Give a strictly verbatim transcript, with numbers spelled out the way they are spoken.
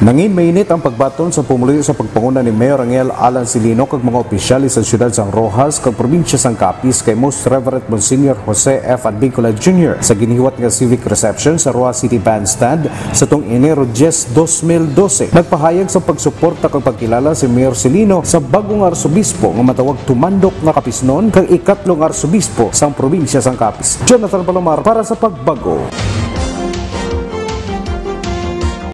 Nangin mainit ang pagbaton sa pumuli sa pagpanguna ni Mayor Angel Alan Silino kag mga opisyales sa siyudad sang Rojas kag probinsya sang Capiz kay Most Reverend Monsignor Jose F. Advincula Junior sa ginihiwat nga civic reception sa Rojas City Bandstand sa tong Enero ten, twenty twelve. Nagpahayag sa pagsuporta kag pagkilala si Mayor Silino sa bagong arsobispo nga matawag tumandok nga Capisnon kag ikatlong arsobispo sang probinsya sang Capiz. Jonathan Palomar para sa Pagbago.